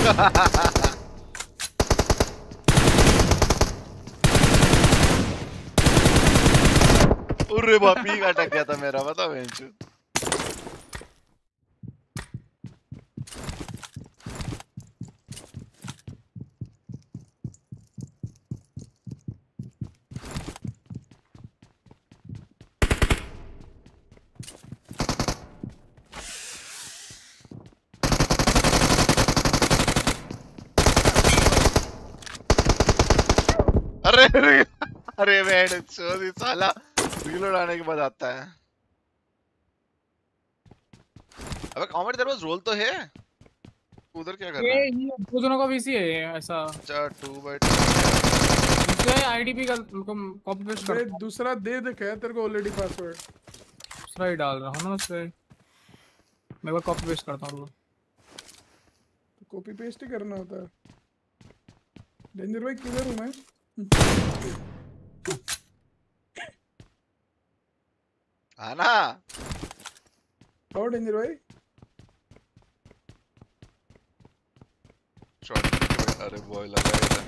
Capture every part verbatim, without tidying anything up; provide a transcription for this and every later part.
अरे बाप रे अटक गया था मेरा बता बेंच। अरे अरे बैठ चोदी साला रीलोड आने के बाद आता है। अबे कॉमेडी तेरे पास रोल तो है, उधर क्या कर रहा है? ये दो दोनों का वीसी है ऐसा। अच्छा टू बाय दूसरा आईडीपी का कॉपी पेस्ट कर। दूसरा दे दे क्या तेरे को ऑलरेडी पासवर्ड। दूसरा ही डाल रहा हूं ना उससे, मैं वो कॉपी पेस्ट करता हूं। तो कॉपी पेस्ट ही करना होता है। डेंजर भाई किधर हूं मैं? आना और डेंजर भाई शॉट। अरे बॉय लगा इधर।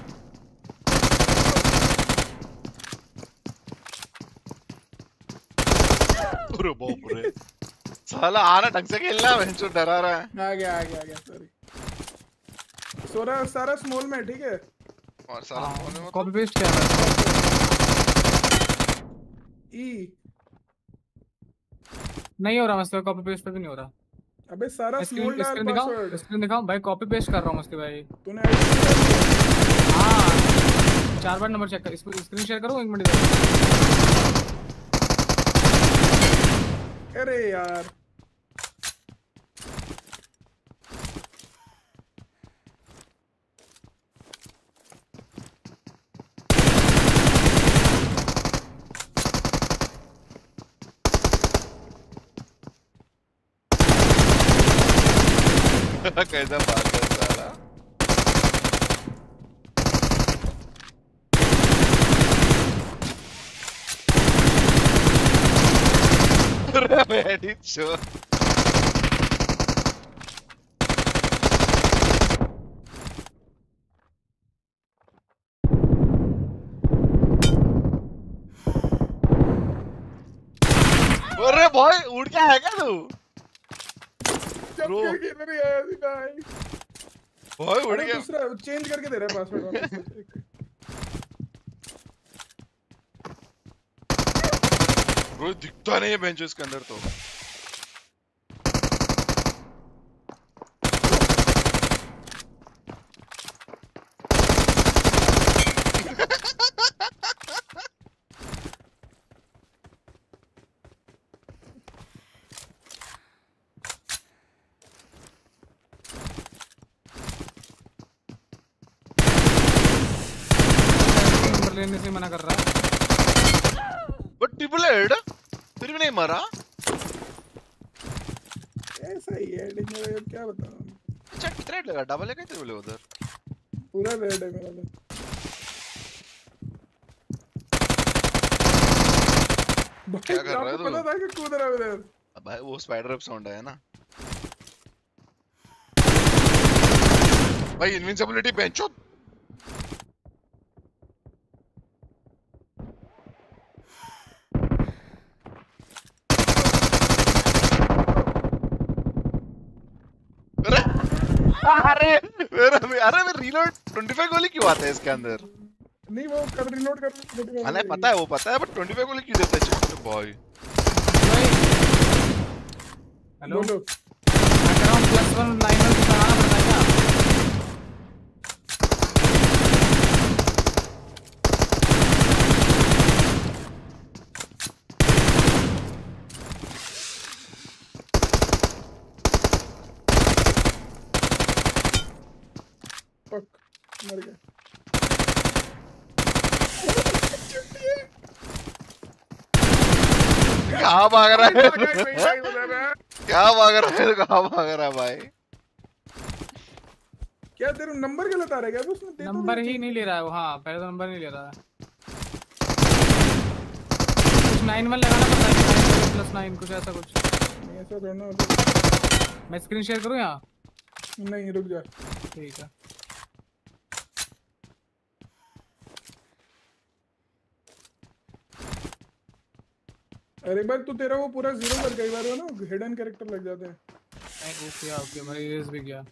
अरे बाप रे साला आना ढंग से खेलना, बेंचो डरा रहा है। आ गया आ गया आ गया सॉरी। सोरा सारा स्मॉल में ठीक है और सारा स्मॉल में कॉपी पेस्ट क्या है? ई नहीं हो रहा मस्ती, कॉपी पेस्ट पे भी नहीं हो रहा। अबे सारा स्मॉल डाल पासवर्ड। स्क्रीन दिखाऊं भाई, कॉपी पेस्ट कर रहा हूं मस्ती भाई। तूने आईडी हां चार बार नंबर चेक कर, इसको स्क्रीन शेयर करूं एक मिनट इधर। अरे यार कैसा बात है साला। Ready sure. अरे भाई उड़ क्या है क्या तू? ब्रो किधर है भाई? भाई उड़ गया। दूसरा चेंज करके दे रहा है पासवर्ड। ब्रो दिखता नहीं है बेंच इसके अंदर तो। लेने से मना कर रहा है। बट ट्रिपल हेड फिर भी नहीं मरा। ऐसा ही है डेंजर, क्या बताऊं। अच्छा कितना रेड लगा? डबल है क्या ट्रिपल है उधर? पूरा रेड है मेरा तो। क्या कर रहा है तू? पता था कि कूद रहा है उधर। भाई वो स्पाइडर वेब साउंड है ना भाई। इनविंसिबिलिटी बेंचो। अरे मेरा अरे मैं रीलोड पच्चीस गोली क्यों आता है इसके अंदर? नहीं वो कर रीलोड कर। हमें पता है वो पता है बट पच्चीस गोली क्यों देता है बॉय? हेलो मैं कह रहा हूं प्लस वन लाइनर को चलाना पड़ता है क्या? मर गया। कहाँ भाग रहा है? क्या भाग रहा है? कहाँ भाग रहा है भाई? क्या तेरा नंबर गलत आ रहा है क्या? उसमें नंबर ही नहीं ले रहा है वो। हाँ पहले तो नंबर नहीं ले रहा है। कुछ नाइन वन लगाना पड़ता है, प्लस नाइन कुछ ऐसा कुछ। नहीं ऐसा करना होता। मैं स्क्रीन शेयर करूँ यहाँ? नहीं रुक जा। ठीक है अरे एक बार तू तेरा वो पूरा जीरो कर कई बार वो ना हिडन कैरेक्टर लग जाते हैं। नहीं ओके ओके मैं इरेज भी किया।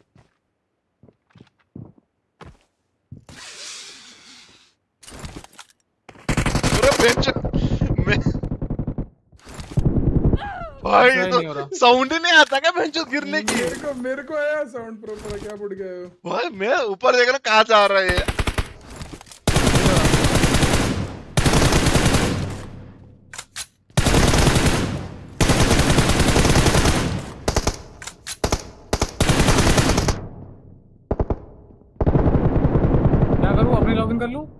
अरे बेंच मैं भाई तो साउंड ही नहीं आता क्या बेंच गिरने की? मेरे को मेरे को आया साउंड प्रॉपर। क्या बुड़ गया हो भाई? मैं ऊपर देख रहा कहाँ जा रहा है ये। क्या करूँ अपनी लॉगिन कर लूँ?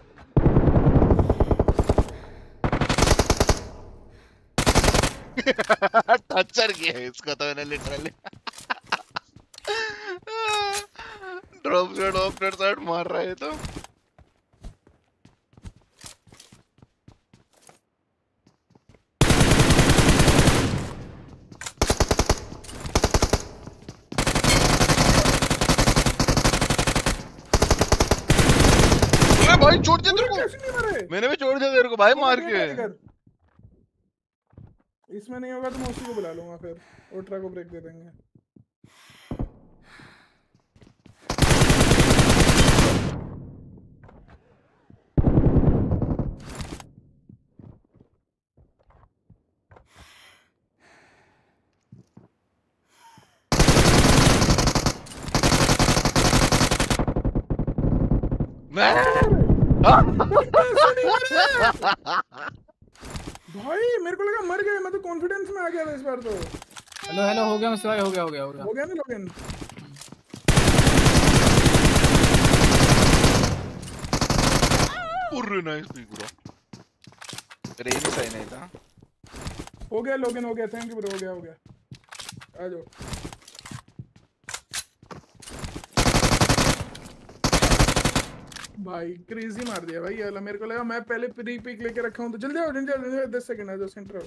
टचर किया इसको तो मैंने literally drop shot off net shot मार रहा है तो। अरे भाई छोड़ दिया तेरे को। मैंने भी छोड़ दिया तेरे को भाई मार के। इसमें नहीं होगा तो मैं उसी को बुला लूंगा फिर ओट्रा को ब्रेक दे देंगे। भाई मेरे को लगा मर गए। मैं तो कॉन्फिडेंस में आ गया था इस बार तो। हेलो हेलो हो गया मुझसे भाई हो गया हो गया हो गया हो गया ना लोगन। पूरी नाइस पिक ब्रो। रेंज सही नहीं था। हो गया लोगन हो गया। Thank you bro. हो गया हो गया। आ जाओ भाई। क्रेजी मार दिया भाई ये। मेरे को लगा मैं पहले प्री पिक लेके रखा हूँ तो जल्दी आओ जल्दी आओ। दस सेकंड आ जाओ सेंटर आओ।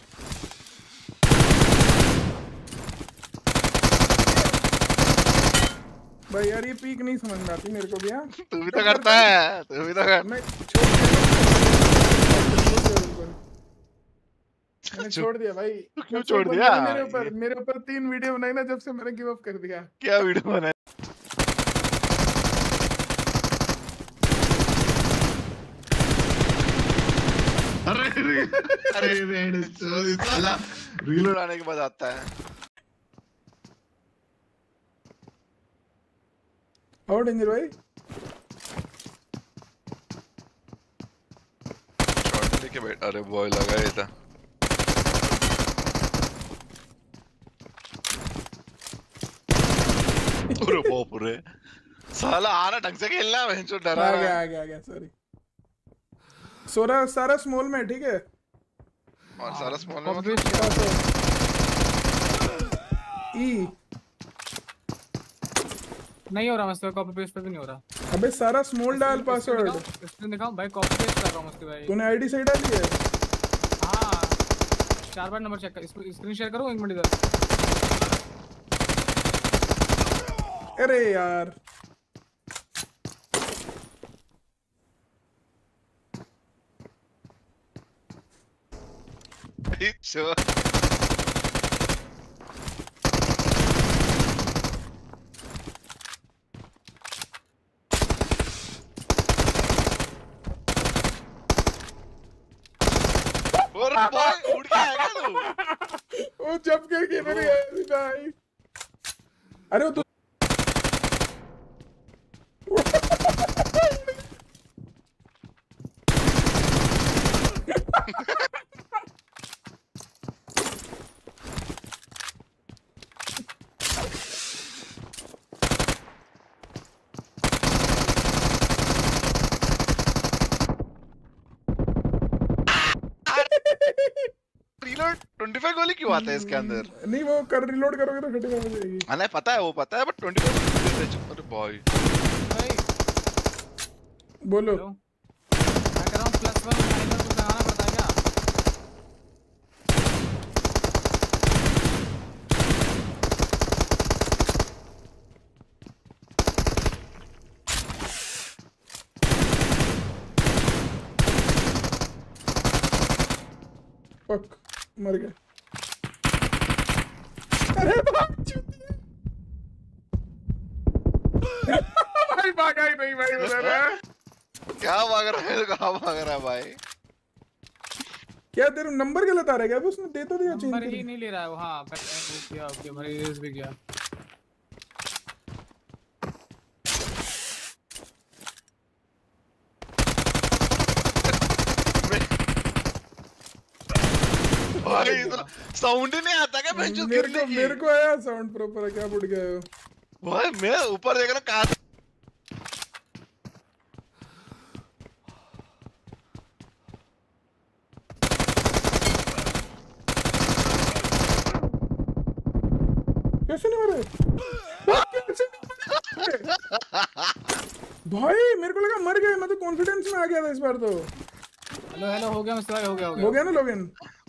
भाई यार ये पीक नहीं समझ में आती मेरे को भी। हाँ तू भी तो करता है। तू भी तो कर। मैं छोड़ दिया मैंने छोड़ दिया भाई। क्यों छोड़ दिया? मेरे ऊपर मेरे ऊपर तीन वीडियो बनाई ना जब से मैंने गिव अप कर दिया। क्या वीडियो बनाया? अरे अरे रेड साला रीलोड आने के बाद आता है। और डेंजर भाई शॉट लेके बैठ। अरे बॉय लगा ये था। पूरे पूरे साला आना ढंग से खेलना है। जो डरा आ गया आ गया आ गया। सॉरी सोरा सारा स्मॉल में ठीक है। और सारा स्मॉल में कॉपी ई नहीं हो रहा मुझसे। कॉपी पेस्ट पे भी नहीं हो रहा। अबे सारा स्मॉल डाल पासवर्ड। इसमें दिखाओ भाई कॉपी पेस्ट कर रहा हूं उसके भाई। तूने आईडी सही डाली है? हां चार बार नंबर चेक कर। इसको स्क्रीन शेयर करूं एक मिनट इधर। अरे यार Sure. और बॉय उड़ के आएगा तू। वो जंप करके मेरे भाई। अरे वो रीलोड पच्चीस गोली क्यों आता है इसके अंदर? नहीं वो कर रिलोड करोगे तो घटेगा हो जाएगी। हां नहीं पता है वो पता है बट पच्चीस। अरे बॉय भाई बोलो मैं कह रहा हूं प्लस वन माइनस को लगाना पड़ता है क्या? मर गया। अरे भाई चूतिया। भाई भागा ही नहीं भाई उधर। क्या भाग रहा है, कहाँ भाग रहा है भाई? क्या तेरा नंबर गलत आ रहा है क्या? उसने दे तो दिया, चेंज नंबर कर। ही नहीं ले रहा है वो। हाँ कर वो किया, ओके भाई रेस भी किया। भाई साउंड ही नहीं आता क्या? मैं जो मेरे गिरने को की। मेरे को आया साउंड प्रॉपर। क्या बुड़ गया हो भाई मैं ऊपर देख रहा कहाँ। कैसे नहीं मरे? कैसे नहीं मरे? भाई मेरे को लगा मर गए। मैं तो कॉन्फिडेंस में आ गया था इस बार तो। हेलो हेलो हो गया मुस्तफा, हो गया हो गया हो गया ना लॉगिन।